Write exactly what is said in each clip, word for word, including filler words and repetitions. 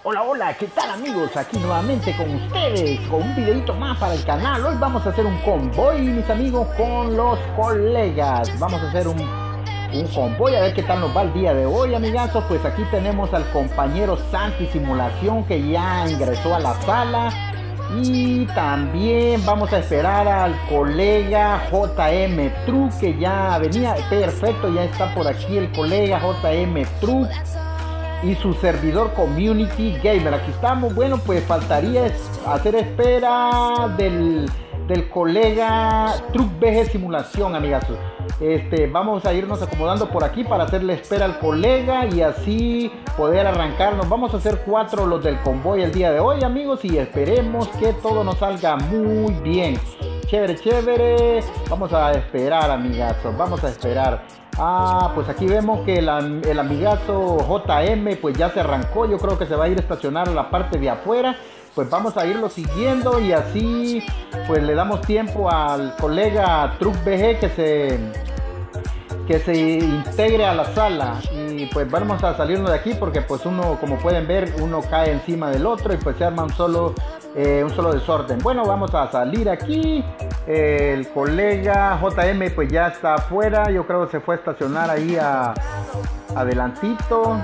Hola, hola, ¿qué tal amigos? Aquí nuevamente con ustedes, con un videito más para el canal. Hoy vamos a hacer un convoy, mis amigos, con los colegas. Vamos a hacer un, un convoy, a ver qué tal nos va el día de hoy, amigazos. Pues aquí tenemos al compañero Santi Simulación, que ya ingresó a la sala. Y también vamos a esperar al colega J M Truck, que ya venía. Perfecto, ya está por aquí el colega J M Truck y su servidor Community Gamer. Aquí estamos. Bueno, pues faltaría hacer espera del, del colega Truck V G Simulación, amigazos. Este, vamos a irnos acomodando por aquí para hacerle espera al colega y así poder arrancarnos. Vamos a hacer cuatro los del convoy el día de hoy, amigos, y esperemos que todo nos salga muy bien. Chévere, chévere. Vamos a esperar, amigazos. Vamos a esperar. Ah, pues aquí vemos que el, el amigazo J M pues ya se arrancó. Yo creo que se va a ir a estacionar a la parte de afuera. Pues vamos a irlo siguiendo y así pues le damos tiempo al colega Truck V G que se que se integre a la sala. Y pues vamos a salirnos de aquí porque pues uno, como pueden ver, uno cae encima del otro y pues se arma un solo eh, un solo desorden. Bueno, vamos a salir aquí. Eh, el colega J M pues ya está afuera. Yo creo que se fue a estacionar ahí a, adelantito.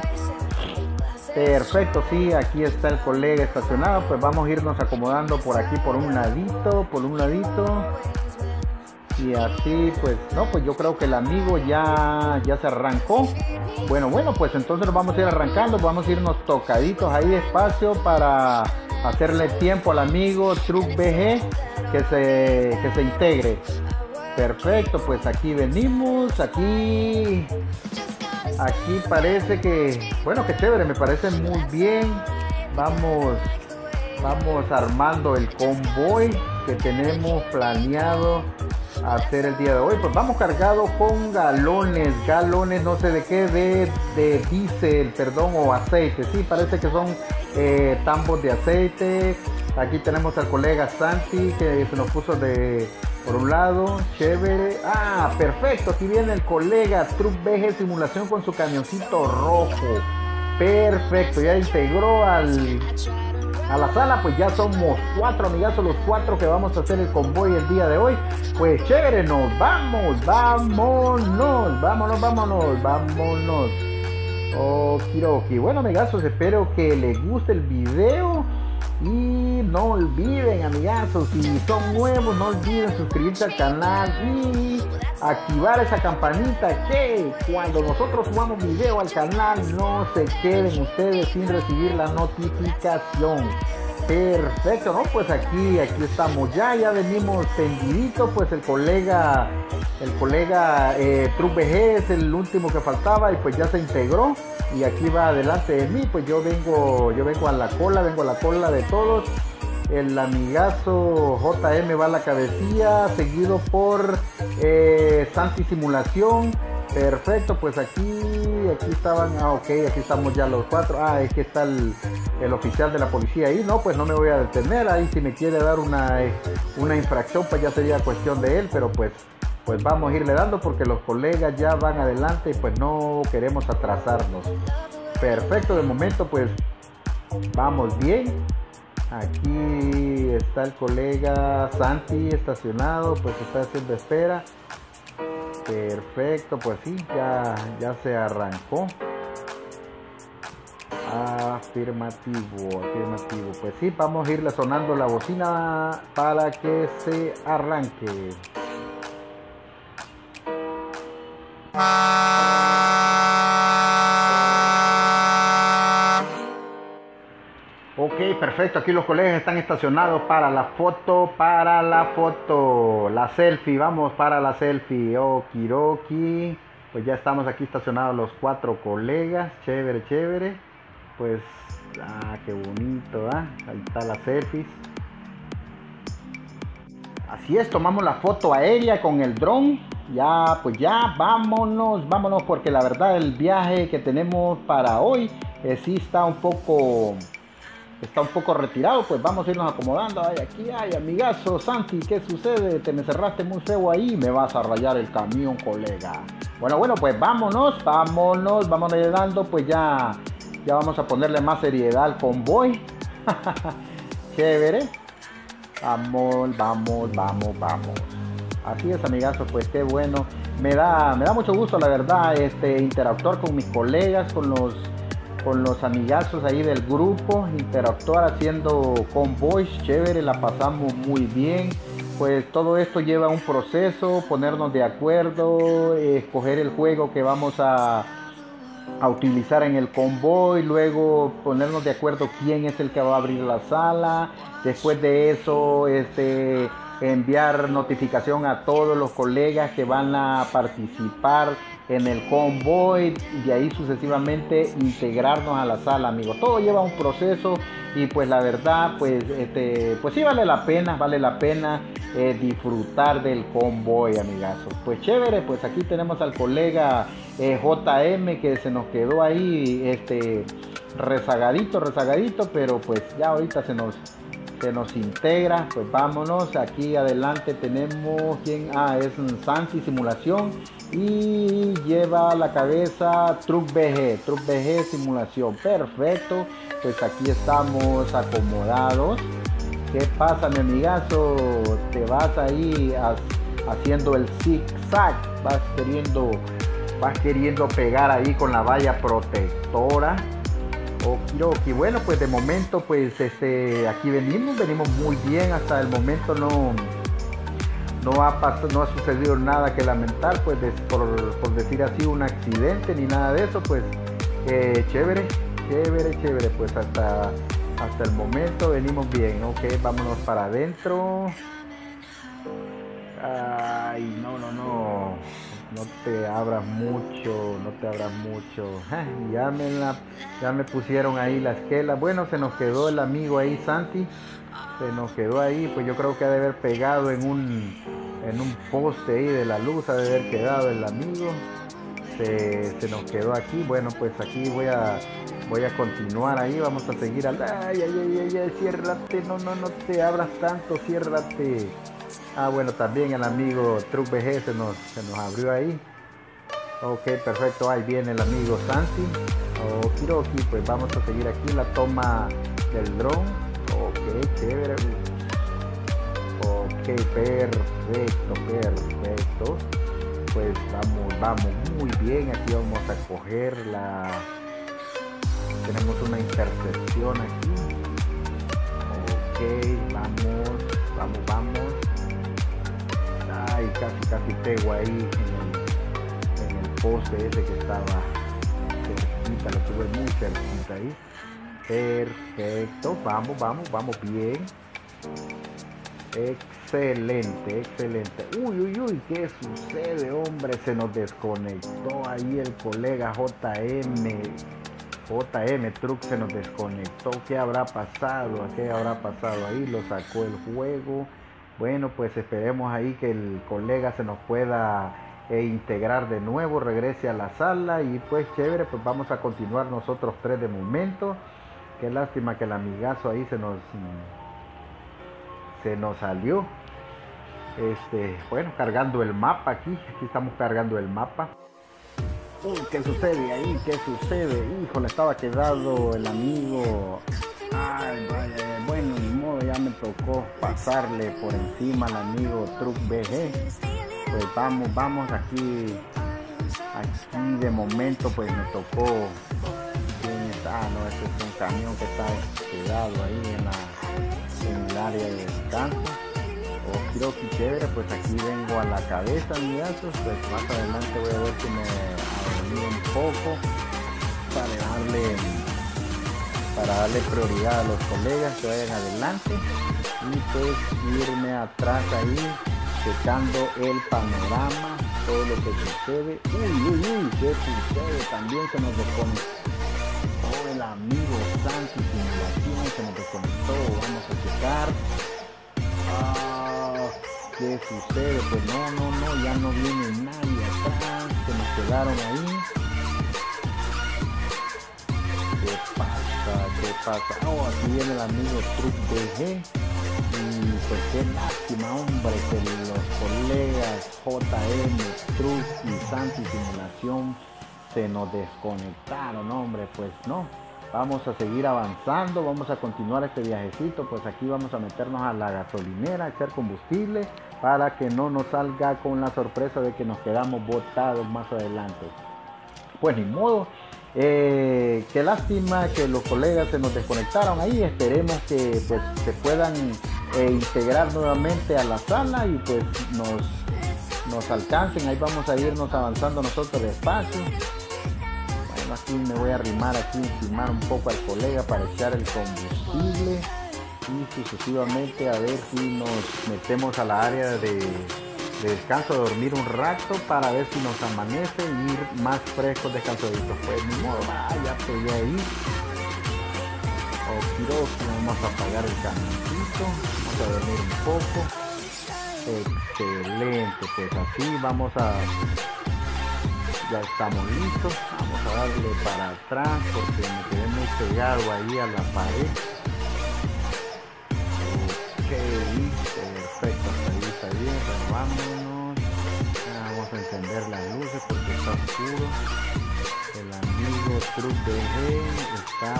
Perfecto, sí, aquí está el colega estacionado. Pues vamos a irnos acomodando por aquí, por un ladito, por un ladito. Y así, pues, no, pues yo creo que el amigo ya, ya se arrancó. Bueno, bueno, pues entonces nos vamos a ir arrancando. Vamos a irnos tocaditos ahí despacio para hacerle tiempo al amigo Truck V G que se, que se integre. Perfecto, pues aquí venimos, aquí... Aquí parece que, bueno, que chévere, me parece muy bien. Vamos, vamos armando el convoy que tenemos planeado hacer el día de hoy. Pues vamos cargados con galones, galones, no sé de qué, de, de diésel, perdón, o aceite. Sí, parece que son eh, tambos de aceite. Aquí tenemos al colega Santi que se nos puso de... por un lado, chévere. Ah, perfecto. Aquí viene el colega Truck V G Simulación con su camioncito rojo. Perfecto. Ya integró al, a la sala. Pues ya somos cuatro, amigazos, los cuatro que vamos a hacer el convoy el día de hoy. Pues chévere, nos vamos. Vámonos. Vámonos, vámonos. Vámonos. Okidoki. Bueno, amigazos, espero que les guste el video. Y no olviden, amigazos, si son nuevos, no olviden suscribirse al canal y activar esa campanita, que cuando nosotros subamos video al canal no se queden ustedes sin recibir la notificación. Perfecto, ¿no? Pues aquí, aquí estamos ya, ya venimos tendiditos. Pues el colega, el colega eh, Truck V G es el último que faltaba y pues ya se integró. Y aquí va adelante de mí, pues yo vengo, yo vengo a la cola, vengo a la cola de todos. El amigazo J M va a la cabecilla, seguido por eh, Santi Simulación. Perfecto, pues aquí, aquí estaban, ah ok, aquí estamos ya los cuatro. Ah, es que está el, el oficial de la policía ahí. No, pues no me voy a detener, ahí si me quiere dar una, una infracción pues ya sería cuestión de él, pero pues... Pues vamos a irle dando porque los colegas ya van adelante y pues no queremos atrasarnos. Perfecto, de momento pues vamos bien. Aquí está el colega Santi estacionado, pues está haciendo espera. Perfecto, pues sí, ya, ya se arrancó. Afirmativo, afirmativo. Pues sí, vamos a irle sonando la bocina para que se arranque. Ok, perfecto, aquí los colegas están estacionados para la foto, para la foto, la selfie, vamos para la selfie. Okidoki, pues ya estamos aquí estacionados los cuatro colegas, chévere, chévere. Pues, ah, qué bonito, ¿eh? Ahí está la selfie. Así es, tomamos la foto aérea con el dron. Ya, pues ya, vámonos, vámonos, porque la verdad el viaje que tenemos para hoy eh, sí está un poco, está un poco retirado. Pues vamos a irnos acomodando. Ay, aquí hay, amigazo Santi, ¿qué sucede? Te me cerraste muy feo ahí, me vas a rayar el camión, colega. Bueno, bueno, pues vámonos, vámonos, vámonos dando, pues ya Ya vamos a ponerle más seriedad al convoy. Chévere. Vamos, vamos, vamos, vamos. Así es, amigazos, pues qué bueno. Me da, me da mucho gusto, la verdad, este, interactuar con mis colegas, con los, con los amigazos ahí del grupo, interactuar haciendo convoys, chévere, la pasamos muy bien. Pues todo esto lleva un proceso, ponernos de acuerdo, escoger el juego que vamos a, a utilizar en el convoy, luego ponernos de acuerdo quién es el que va a abrir la sala. Después de eso, este, enviar notificación a todos los colegas que van a participar en el convoy y de ahí sucesivamente integrarnos a la sala, amigos. Todo lleva un proceso y pues la verdad, pues, este, pues sí vale la pena, vale la pena eh, disfrutar del convoy, amigazos. Pues chévere, pues aquí tenemos al colega eh, J M que se nos quedó ahí, este, rezagadito, rezagadito, pero pues ya ahorita se nos se nos integra. Pues vámonos, aquí adelante tenemos quien, ah, es un Santi Simulación y lleva la cabeza Truck B G, Truck B G Simulación, perfecto. Pues aquí estamos acomodados. ¿Qué pasa, mi amigazo? Te vas ahí a, haciendo el zigzag, vas queriendo vas queriendo pegar ahí con la valla protectora. Okidoki. Bueno, pues de momento, pues este, aquí venimos, venimos muy bien. Hasta el momento no, no ha pasado, no ha sucedido nada que lamentar, pues de, por, por decir así, un accidente ni nada de eso. Pues eh, chévere, chévere, chévere. Pues hasta, hasta el momento venimos bien. Ok, vámonos para adentro. Ay, no, no, no. No te abras mucho, no te abras mucho. Ya me, la, ya me pusieron ahí la esquela. Bueno, se nos quedó el amigo ahí, Santi. Se nos quedó ahí, pues yo creo que ha de haber pegado en un, en un poste ahí de la luz, ha de haber quedado el amigo. Se, se nos quedó aquí. Bueno, pues aquí voy a, voy a continuar ahí. Vamos a seguir al... Ay, ay, ay, ay, ay, ciérrate. No, no, no te abras tanto, ciérrate. Ah, bueno, también el amigo Truck B G se nos, se nos abrió ahí. Ok, perfecto, ahí viene el amigo Santi. Okidoki, pues vamos a seguir aquí la toma del dron. Ok, chévere. Ok, perfecto, perfecto. Pues vamos, vamos muy bien. Aquí vamos a coger la... Tenemos una intersección aquí. Ok, vamos, vamos, vamos. Ay, casi, casi pego ahí en el, en el poste ese que estaba cerquita, lo tuve muy cerquita ahí. Perfecto, vamos, vamos, vamos bien. Excelente, excelente. Uy, uy, uy, ¿qué sucede, hombre? Se nos desconectó ahí el colega J M. J M Truck se nos desconectó. ¿Qué habrá pasado? ¿Qué habrá pasado ahí? Lo sacó el juego. Bueno, pues esperemos ahí que el colega se nos pueda eh, integrar de nuevo, regrese a la sala y pues chévere, pues vamos a continuar nosotros tres de momento. Qué lástima que el amigazo ahí se nos se nos salió. Este, bueno, cargando el mapa aquí, aquí estamos cargando el mapa. Uy, ¿qué sucede ahí? ¿Qué sucede? Híjole, estaba quedado el amigo. Ay, vaya, bueno, ni modo, ya me tocó pasarle por encima al amigo Truck B G. Pues vamos, vamos, aquí, aquí de momento pues me tocó. ¿Quién está? Ah, no, este es un camión que está quedado ahí en, la, en el área de descanso. O creo que chévere, pues aquí vengo a la cabeza, amigazos. Pues más adelante voy a ver si me avenía un poco para darle... para darle prioridad a los colegas que vayan adelante y pues irme atrás ahí checando el panorama, todo lo que sucede. Uy, uy, uy, qué sucede, también se nos desconectó oh, el amigo Santi Simulación, se nos desconectó. Vamos a checar. Ah, qué sucede, pues no, no, no, ya no viene nadie atrás, se nos quedaron ahí. ¿Qué pasa? ¿Qué pasa? Oh, aquí viene el amigo Truck B G. Y pues qué lástima, hombre, que los colegas J M, Truck y Santi Simulación se nos desconectaron, hombre, pues no. Vamos a seguir avanzando, vamos a continuar este viajecito. Pues aquí vamos a meternos a la gasolinera, a echar combustible para que no nos salga con la sorpresa de que nos quedamos botados más adelante. Pues ni modo, eh, qué lástima que los colegas se nos desconectaron ahí. Esperemos que pues se puedan eh, integrar nuevamente a la sala y pues nos, nos alcancen. Ahí vamos a irnos avanzando nosotros despacio. Aquí me voy a arrimar aquí, encimar un poco al colega para echar el combustible y sucesivamente a ver si nos metemos a la área de, de descanso, de dormir un rato para ver si nos amanece y ir más frescos descansaditos. Pues ni modo, vaya, pegué ahí. Okidoki, vamos a apagar el camioncito, vamos a dormir un poco. Excelente, pues así vamos a... Ya estamos listos, vamos a darle para atrás porque me quedé muy pegado ahí a la pared. Ok, perfecto, hasta ahí está bien, pero vámonos. Vamos a encender las luces porque está oscuro. El amigo Truck B G está...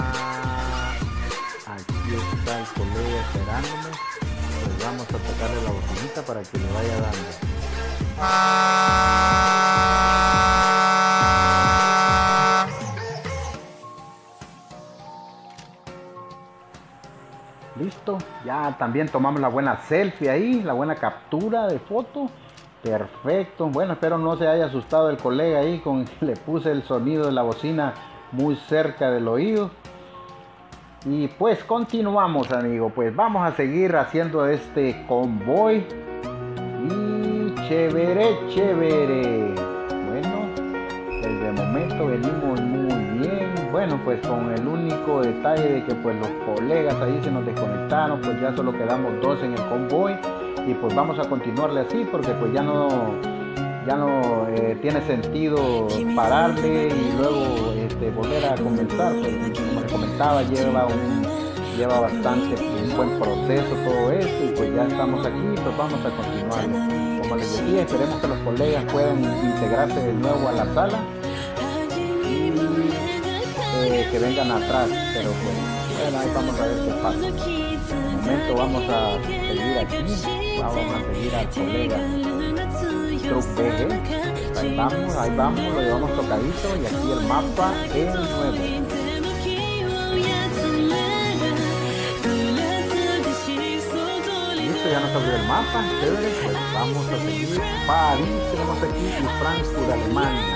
Aquí está el colega esperándome. Pues vamos a tocarle la bocinita para que le vaya dando. Listo, ya también tomamos la buena selfie ahí, la buena captura de foto. Perfecto, bueno, espero no se haya asustado el colega ahí con que le puse el sonido de la bocina muy cerca del oído. Y pues continuamos, amigo, pues vamos a seguir haciendo este convoy. Y chévere, chévere. Bueno, desde momento venimos muy bien. Bueno, pues con el único detalle de que pues los colegas ahí se nos desconectaron, pues ya solo quedamos dos en el convoy y pues vamos a continuarle así porque pues ya no ya no eh, tiene sentido pararle y luego este, volver a comenzar. Pues, como les comentaba, lleva un lleva bastante un buen proceso todo esto y pues ya estamos aquí, pues vamos a continuar. Como les decía, esperemos que los colegas puedan integrarse de nuevo a la sala. Eh, que vengan atrás, pero pues, bueno, ahí vamos a ver qué pasa. De momento vamos a seguir aquí, vamos a seguir al colega Truck B G. Ahí vamos, ahí vamos, lo llevamos tocadito y aquí el mapa es nuevo. Listo, ya nos abrió el mapa, chévere, pues vamos a seguir. París tenemos aquí y Frankfurt, Alemania.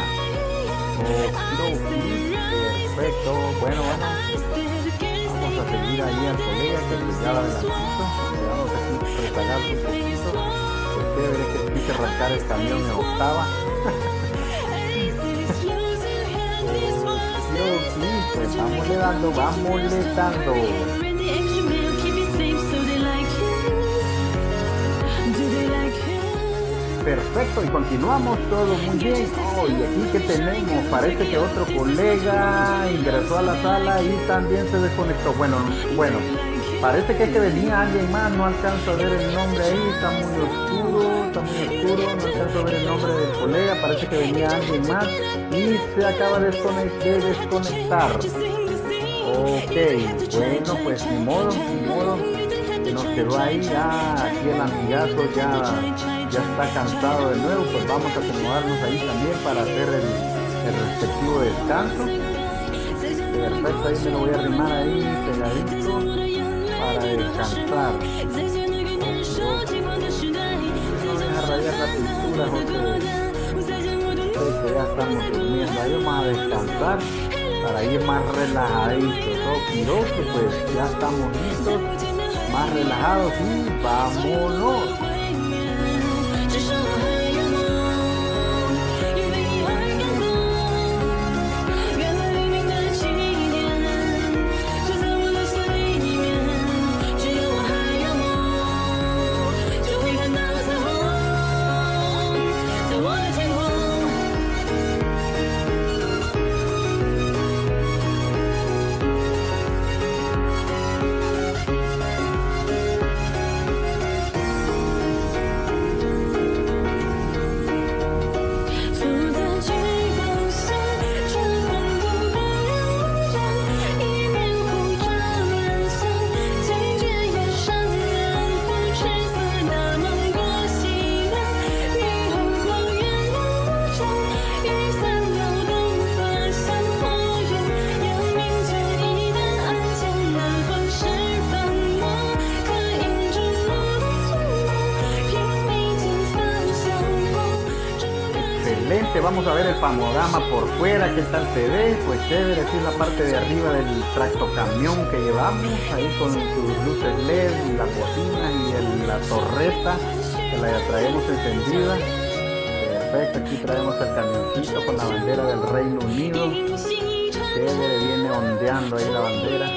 Oh, perfecto, bueno, bueno, vamos a seguir ahí al colega que nos ya adelantito, le vamos aquí rezagar un poquito, porque veré que quise arrancar el camión en octava. Pues vamos le dando, vamos le dando. Perfecto, y continuamos todo muy bien. Oh, y aquí que tenemos, parece que otro colega ingresó a la sala y también se desconectó. Bueno, bueno, parece que es que venía alguien más, no alcanzo a ver el nombre ahí, está muy oscuro, está muy oscuro, no alcanzo a ver el nombre del colega, parece que venía alguien más y se acaba de desconectar. Ok, bueno, pues ni modo, ni modo, nos quedó ahí ya, aquí el amigazo ya... ya está cansado de nuevo, pues vamos a acomodarnos ahí también para hacer el, el respectivo descanso. Perfecto, ahí me lo voy a arrimar ahí pegadito para descansar. No deja rayar la pintura, porque ya estamos durmiendo. Ahí vamos a descansar para ir más relajaditos. Okidoki, pues ya estamos listos, más relajados y vámonos. que vamos a ver el panorama por fuera, qué tal se ve. Pues chévere, aquí en la parte de arriba del tractocamión que llevamos, ahí con sus luces L E D, las bocinas y el, la torreta que la traemos encendida. Perfecto, aquí traemos el camioncito con la bandera del Reino Unido. Chévere, viene ondeando ahí la bandera.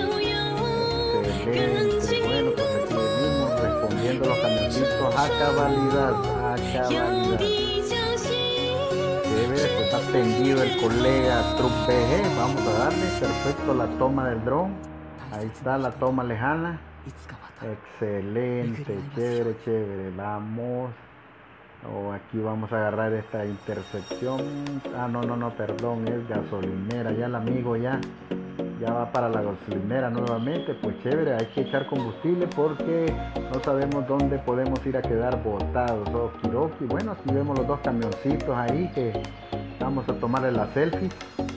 Excelente. Bueno, pues aquí venimos respondiendo los camioncitos a cabalidad, a cabalidad. Chévere, pues está tendido el colega Truck B G. Vamos a darle, perfecto, la toma del dron. Ahí está la toma lejana. Excelente, chévere, chévere. Vamos. Oh, aquí vamos a agarrar esta intersección. Ah, no, no, no, perdón, es gasolinera. Ya el amigo ya, ya va para la gasolinera nuevamente. Pues chévere, hay que echar combustible porque no sabemos dónde podemos ir a quedar botados. Okidoki. Bueno, aquí vemos los dos camioncitos ahí que vamos a tomarle la selfie.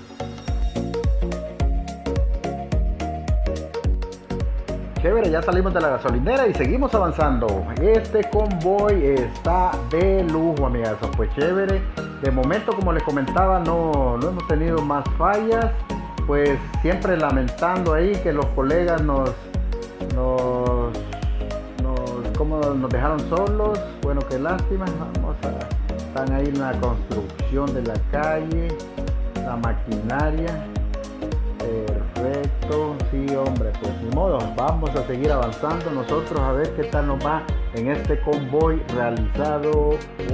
Chévere, ya salimos de la gasolinera y seguimos avanzando. Este convoy está de lujo, amigazos. Pues chévere. De momento, como les comentaba, no, no hemos tenido más fallas. Pues siempre lamentando ahí que los colegas nos, nos, nos, como nos dejaron solos. Bueno, qué lástima. Vamos a, están ahí en la construcción de la calle, la maquinaria. Perfecto, sí, hombre, pues ni modo, vamos a seguir avanzando nosotros a ver qué tal nos va en este convoy realizado.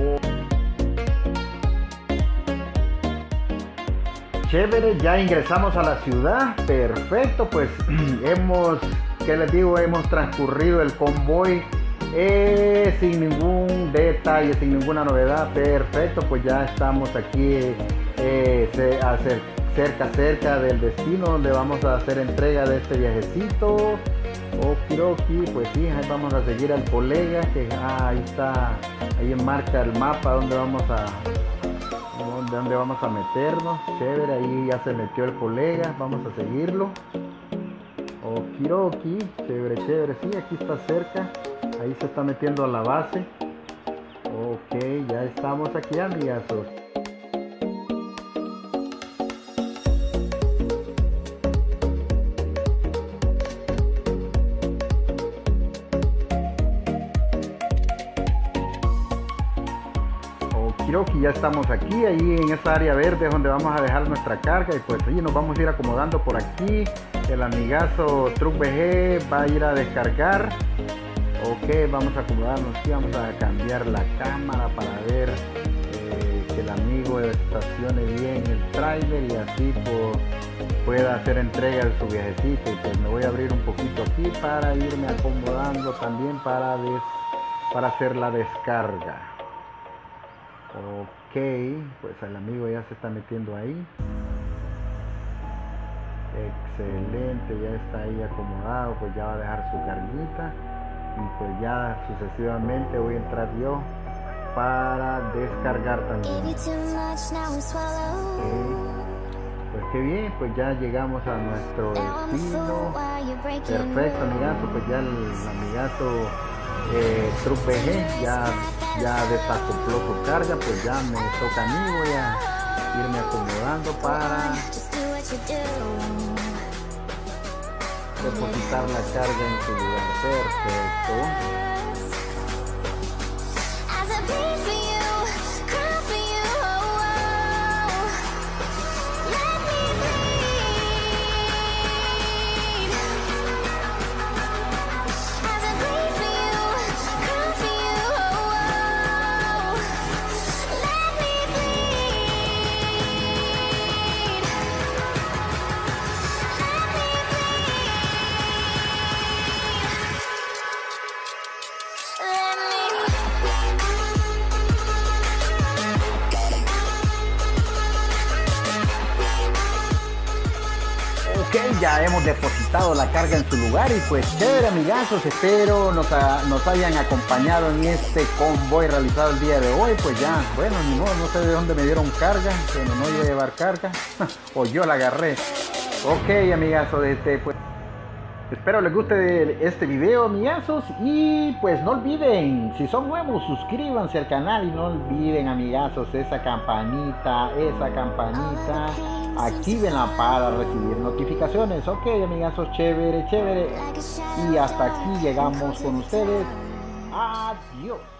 Chévere, ya ingresamos a la ciudad. Perfecto, pues hemos, ¿qué les digo? Hemos transcurrido el convoy eh, sin ningún detalle, sin ninguna novedad. Perfecto, pues ya estamos aquí eh, se hace cerca cerca del destino donde vamos a hacer entrega de este viajecito. Okidoki, pues sí, ahí vamos a seguir al colega que ah, ahí está, ahí enmarca el mapa donde vamos a donde, donde vamos a meternos. Chévere, ahí ya se metió el colega, vamos a seguirlo. Okidoki, chévere, chévere, sí, aquí está cerca, ahí se está metiendo a la base. Ok, ya estamos aquí, amigazos. Que ya estamos aquí, ahí en esta área verde es donde vamos a dejar nuestra carga y pues ahí nos vamos a ir acomodando por aquí. El amigazo Truck B G va a ir a descargar. Ok, vamos a acomodarnos aquí, vamos a cambiar la cámara para ver eh, que el amigo estacione bien el trailer y así pues, pueda hacer entrega de su viajecito. Y pues me voy a abrir un poquito aquí para irme acomodando también para, des, para hacer la descarga. Ok, pues el amigo ya se está metiendo ahí. Excelente, ya está ahí acomodado, pues ya va a dejar su carguita. Y pues ya sucesivamente voy a entrar yo para descargar también. Okay. Pues qué bien, pues ya llegamos a nuestro destino. Perfecto, amigazo, pues ya el amigazo eh, Truck B G ya ya desacopló su carga, pues ya me toca a mí, voy a irme acomodando para depositar la carga en su lugar. Perfecto. Ya hemos depositado la carga en su lugar y pues chévere, amigazos, espero nos, a, nos hayan acompañado en este convoy realizado el día de hoy. Pues ya, bueno, ni modo, no sé de dónde me dieron carga, pero no iba a llevar carga o yo la agarré. Ok, amigazos, este, pues Espero les guste este video, amigazos, y pues no olviden, si son nuevos, suscríbanse al canal y no olviden, amigazos, esa campanita, esa campanita, actívenla para recibir notificaciones. Ok, amigazos, chévere, chévere, y hasta aquí llegamos con ustedes. Adiós.